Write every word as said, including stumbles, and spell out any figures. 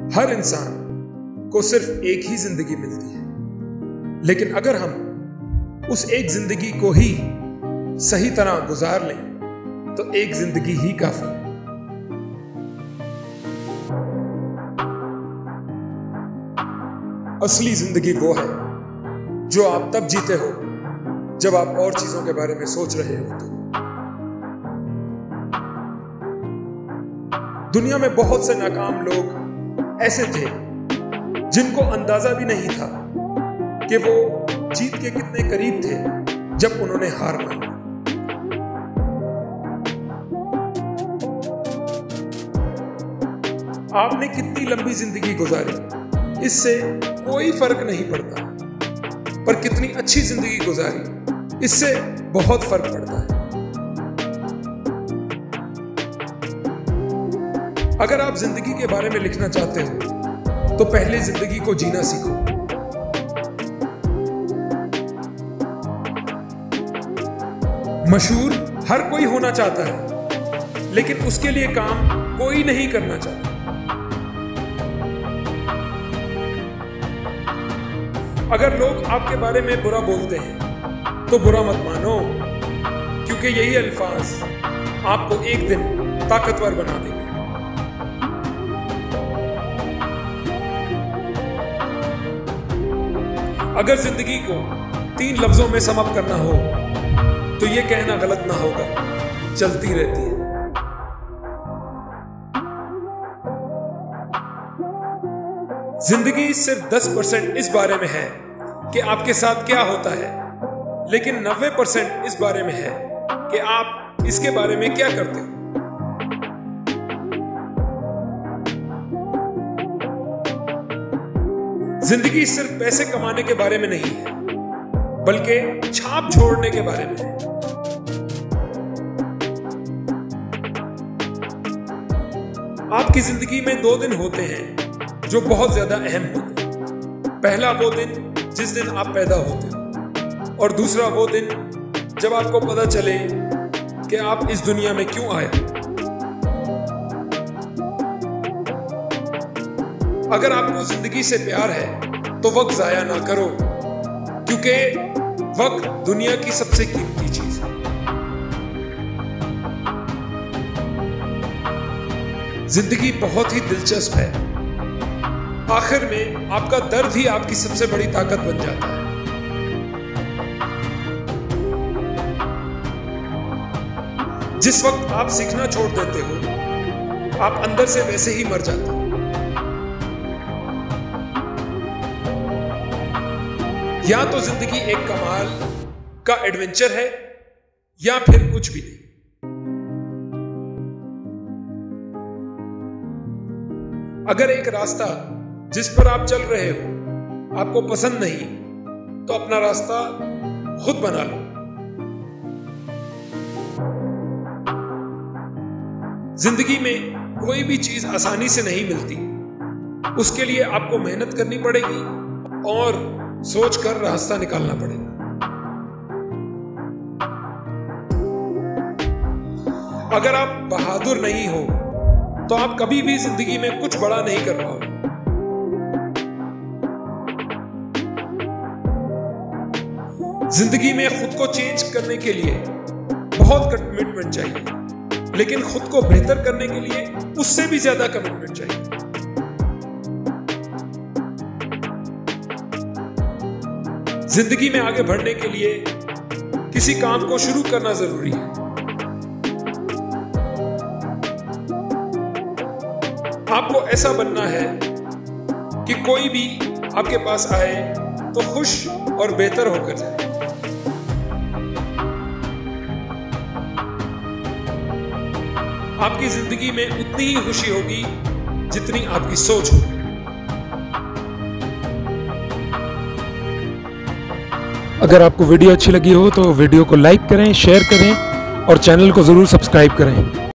हर इंसान को सिर्फ एक ही जिंदगी मिलती है, लेकिन अगर हम उस एक जिंदगी को ही सही तरह गुजार लें तो एक जिंदगी ही काफी है। असली जिंदगी वो है जो आप तब जीते हो जब आप और चीजों के बारे में सोच रहे हो। तो दुनिया में बहुत से नाकाम लोग ऐसे थे जिनको अंदाजा भी नहीं था कि वो जीत के कितने करीब थे जब उन्होंने हार मानी। आपने कितनी लंबी जिंदगी गुजारी इससे कोई फर्क नहीं पड़ता, पर कितनी अच्छी जिंदगी गुजारी इससे बहुत फर्क पड़ता है। अगर आप जिंदगी के बारे में लिखना चाहते हो तो पहले जिंदगी को जीना सीखो। मशहूर हर कोई होना चाहता है, लेकिन उसके लिए काम कोई नहीं करना चाहता। अगर लोग आपके बारे में बुरा बोलते हैं तो बुरा मत मानो, क्योंकि यही अल्फाज आपको एक दिन ताकतवर बना देंगे। अगर जिंदगी को तीन लफ्जों में सम अप करना हो तो यह कहना गलत ना होगा, चलती रहती है। जिंदगी सिर्फ दस परसेंट इस बारे में है कि आपके साथ क्या होता है, लेकिन नब्बे परसेंट इस बारे में है कि आप इसके बारे में क्या करते हो। जिंदगी सिर्फ पैसे कमाने के बारे में नहीं है, बल्कि छाप छोड़ने के बारे में है। आपकी जिंदगी में दो दिन होते हैं जो बहुत ज्यादा अहम होते हैं। पहला वो दिन जिस दिन आप पैदा होते हो, और दूसरा वो दिन जब आपको पता चले कि आप इस दुनिया में क्यों आए। अगर आपको जिंदगी से प्यार है तो वक्त जाया ना करो, क्योंकि वक्त दुनिया की सबसे कीमती चीज है। जिंदगी बहुत ही दिलचस्प है। आखिर में आपका दर्द ही आपकी सबसे बड़ी ताकत बन जाता है। जिस वक्त आप सीखना छोड़ देते हो, आप अंदर से वैसे ही मर जाते हो। या तो जिंदगी एक कमाल का एडवेंचर है या फिर कुछ भी नहीं। अगर एक रास्ता जिस पर आप चल रहे हो आपको पसंद नहीं, तो अपना रास्ता खुद बना लो। जिंदगी में कोई भी चीज आसानी से नहीं मिलती, उसके लिए आपको मेहनत करनी पड़ेगी और सोच कर रास्ता निकालना पड़ेगा। अगर आप बहादुर नहीं हो तो आप कभी भी जिंदगी में कुछ बड़ा नहीं कर पाओगे। जिंदगी में खुद को चेंज करने के लिए बहुत कमिटमेंट चाहिए, लेकिन खुद को बेहतर करने के लिए उससे भी ज्यादा कमिटमेंट चाहिए। जिंदगी में आगे बढ़ने के लिए किसी काम को शुरू करना जरूरी है। आपको ऐसा बनना है कि कोई भी आपके पास आए तो खुश और बेहतर होकर जाए। आपकी जिंदगी में उतनी ही खुशी होगी जितनी आपकी सोच होगी। अगर आपको वीडियो अच्छी लगी हो तो वीडियो को लाइक करें, शेयर करें और चैनल को जरूर सब्सक्राइब करें।